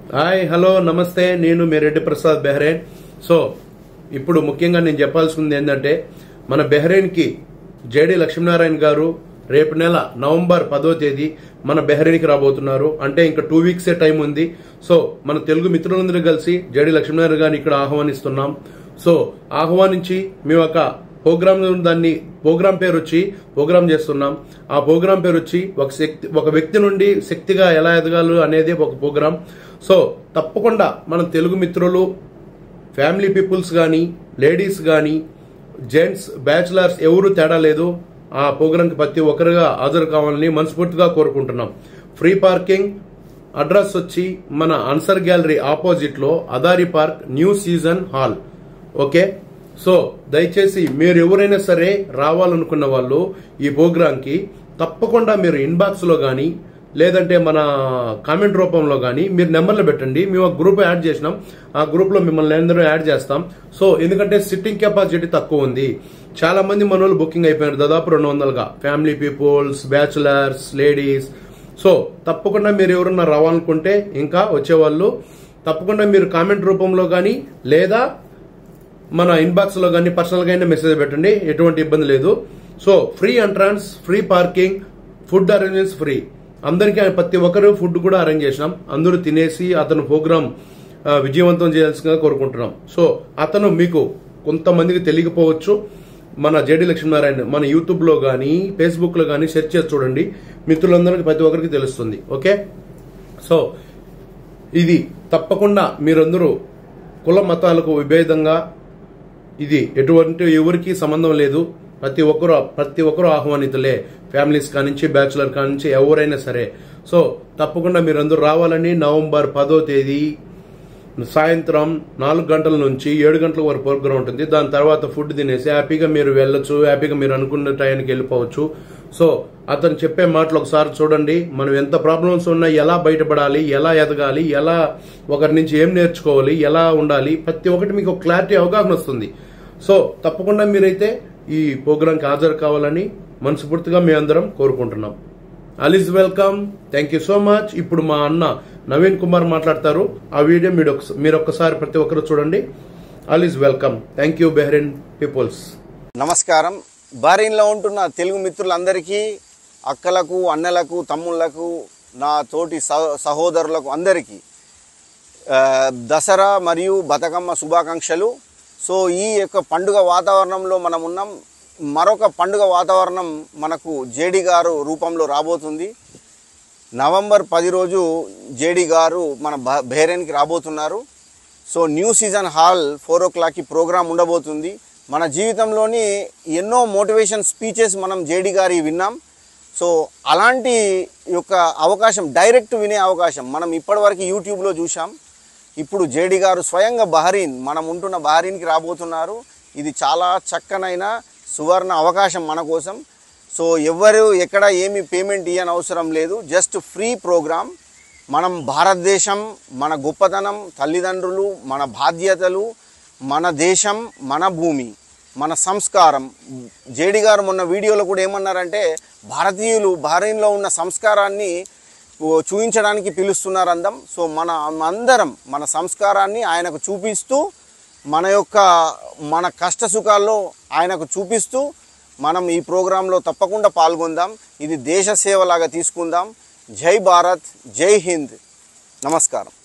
Hi hello నమస్తే నేను మీ రెడ్డి ప్రసాద్ బెహ్రెయిన్. సో ఇప్పుడు ముఖ్యంగా నేను చెప్పాల్సింది ఏంటంటే మన బెహ్రెయిన్ కి జేడి లక్ష్మీనారాయణ గారు రేపు నెల నవంబర్ 10వ తేదీ మన బెహ్రెయిన్ కి రాబోతున్నారు. అంటే ఇంకా 2 వీక్స్ టైం ఉంది. సో మన తెలుగు మిత్రులందరూ కలిసి జేడి లక్ష్మీనారాయణ గారిని ఇక్కడ ఆహ్వానిస్తున్నాం. సో ఆహ్వానించి మేము ఒక ప్రోగ్రామ్ పేరు వచ్చి ప్రోగ్రామ్ చేస్తున్నాం. ఆ ప్రోగ్రామ్ పేరు వచ్చి ఒక వ్యక్తి నుండి శక్తిగా ఎలా ఎదగాలి అనేది ఒక ప్రోగ్రామ్. సో తప్పకుండా మన తెలుగు మిత్రులు, ఫ్యామిలీ పీపుల్స్ కానీ, లేడీస్ కానీ, జెంట్స్, బ్యాచులర్స్ ఎవరు తేడా లేదు. ఆ ప్రోగ్రాంకి ప్రతి ఒక్కరుగా హాజరు కావాలని మనస్ఫూర్తిగా కోరుకుంటున్నాం. Free parking. అడ్రస్ వచ్చి మన అన్సర్ గ్యాలరీ ఆపోజిట్ లో Adhari park, new season hall. Okay. So దయచేసి మీరు ఎవరైనా సరే రావాలనుకున్న వాళ్ళు ఈ ప్రోగ్రామ్ కి తప్పకుండా మీరు ఇన్బాక్స్ లో గానీ లేదంటే మన కామెంట్ రూపంలో గానీ మీరు నెంబర్లు పెట్టండి. మేము ఒక గ్రూప్ యాడ్ చేసినాం. ఆ గ్రూప్ లో మిమ్మల్ని అందరూ యాడ్ చేస్తాం. సో ఎందుకంటే సిట్టింగ్ కెపాసిటీ తక్కువ ఉంది. చాలా మంది మన వాళ్ళు బుకింగ్ అయిపోయారు, దాదాపు 200గా. Family peoples, bachelors, ladies. So తప్పకుండా మీరు ఎవరన్నా రావాలనుకుంటే ఇంకా వచ్చేవాళ్ళు తప్పకుండా మీరు కామెంట్ రూపంలో గానీ లేదా మన ఇన్బాక్స్ లో గానీ పర్సనల్ గా మెసేజ్ పెట్టండి. ఎటువంటి ఇబ్బంది లేదు. So free entrance, free parking, food arrangements free. అందరికీ ప్రతి ఒక్కరు ఫుడ్ కూడా అరేంజ్ చేసినాం. అందరూ తినేసి అతను ప్రోగ్రామ్ విజయవంతం చేయాల్సిందిగా కోరుకుంటున్నాం. సో అతను మీకు కొంతమందికి తెలియకపోవచ్చు. మన జేడి లక్ష్మీనారాయణ మన యూట్యూబ్ లో గానీ ఫేస్బుక్ లో గానీ సెర్చ్ చేసి చూడండి. మిత్రులందరికీ ప్రతి ఒక్కరికి తెలుస్తుంది. ఓకే. సో ఇది తప్పకుండా మీరందరూ కుల మతాలకు విభేదంగా ఇది ఎటువంటి ఎవరికి సంబంధం లేదు. ప్రతి ఒక్కరు ఆహ్వానితులే. ఫ్యామిలీస్ కానించి, బ్యాచులర్ కానించి ఎవరైనా సరే. సో తప్పకుండా మీరందరూ రావాలని. నవంబర్ 10వ తేదీ సాయంత్రం 4 గంటల నుంచి 7 గంటల వరకు ప్రోగ్రాం ఉంటుంది. దాని తర్వాత ఫుడ్ తినేసి హ్యాపీగా మీరు వెళ్ళొచ్చు. హ్యాపీగా మీరు అనుకున్న టైంకి వెళ్ళిపోవచ్చు. సో అతను చెప్పే మాటలు ఒకసారి చూడండి. మనం ఎంత ప్రాబ్లమ్స్ ఉన్నా ఎలా బయటపడాలి, ఎలా ఎదగాలి, ఎలా ఒకరి నుంచి ఏం నేర్చుకోవాలి, ఎలా ఉండాలి, ప్రతి ఒక్కటి మీకు క్లారిటీ అవగాహన వస్తుంది. సో తప్పకుండా మీరైతే ఈ ప్రోగ్రాంకి హాజరు కావాలని మనస్ఫూర్తిగా మీ అందరం కోరుకుంటున్నాం. All is welcome. Thank you so much. ఇప్పుడు మా అన్న నవీన్ కుమార్ మాట్లాడతారు. ఆ వీడియో మీరు ఒక్కసారి ప్రతి ఒక్కరు చూడండి. All is welcome. Thank you Bahrain peoples. నమస్కారం. బహ్రెయిన్లో ఉంటున్న తెలుగు మిత్రులందరికీ, అక్కలకు, అన్నలకు, తమ్ముళ్లకు, నా తోటి సహోదరులకు అందరికీ దసరా మరియు బతుకమ్మ శుభాకాంక్షలు. సో ఈ యొక్క పండుగ వాతావరణంలో మనం ఉన్నాం. మరొక పండుగ వాతావరణం మనకు జేడి గారు రూపంలో రాబోతుంది. నవంబర్ 10 రోజు జేడి గారు మన బహ్రెయిన్కి రాబోతున్నారు. సో న్యూ సీజన్ హాల్ 4 o'clockకి ప్రోగ్రాం ఉండబోతుంది. మన జీవితంలోని ఎన్నో మోటివేషన్ స్పీచెస్ మనం జేడి గారి విన్నాం. సో అలాంటి యొక్క అవకాశం, డైరెక్ట్ వినే అవకాశం మనం ఇప్పటివరకు యూట్యూబ్లో చూసాం. ఇప్పుడు జేడి గారు స్వయంగా బహ్రెయిన్, మనం ఉంటున్న బహ్రెయిన్కి రాబోతున్నారు. ఇది చాలా చక్కనైన సువర్ణ అవకాశం మన కోసం. సో ఎవరు ఎక్కడ ఏమి పేమెంట్ ఇవ్వని అవసరం లేదు. Just free programme. మనం భారతదేశం, మన గొప్పతనం, తల్లిదండ్రులు, మన బాధ్యతలు, మన దేశం, మన భూమి, మన సంస్కారం. జేడి గారు మొన్న వీడియోలో కూడా ఏమన్నారంటే భారతీయులు బహ్రెయిన్లో ఉన్న సంస్కారాన్ని చూపించడానికి పిలుస్తున్నారు అందం. సో అందరం మన సంస్కారాన్ని ఆయనకు చూపిస్తూ, మన కష్ట సుఖాల్లో ఆయనకు చూపిస్తూ మనం ఈ ప్రోగ్రాంలో తప్పకుండా పాల్గొందాం. ఇది దేశ సేవలాగా తీసుకుందాం. జై భారత్, జై హింద్. నమస్కారం.